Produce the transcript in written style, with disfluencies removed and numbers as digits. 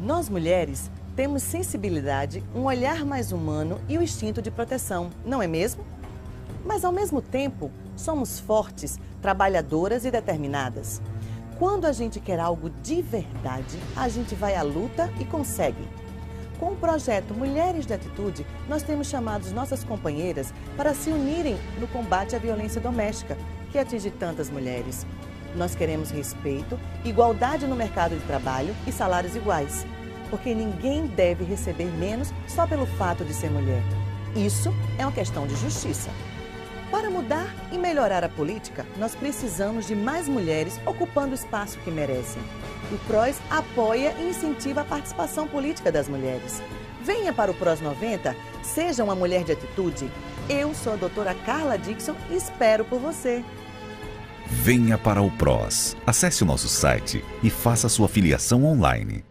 Nós mulheres temos sensibilidade, um olhar mais humano e o instinto de proteção, não é mesmo? Mas ao mesmo tempo, somos fortes, trabalhadoras e determinadas. Quando a gente quer algo de verdade, a gente vai à luta e consegue. Com o projeto Mulheres de Atitude, nós temos chamado nossas companheiras para se unirem no combate à violência doméstica, que atinge tantas mulheres. Nós queremos respeito, igualdade no mercado de trabalho e salários iguais, porque ninguém deve receber menos só pelo fato de ser mulher. Isso é uma questão de justiça. Para mudar e melhorar a política, nós precisamos de mais mulheres ocupando o espaço que merecem. O PROS apoia e incentiva a participação política das mulheres. Venha para o PROS 90, seja uma mulher de atitude. Eu sou a doutora Carla Dixon e espero por você. Venha para o PROS. Acesse o nosso site e faça sua filiação online.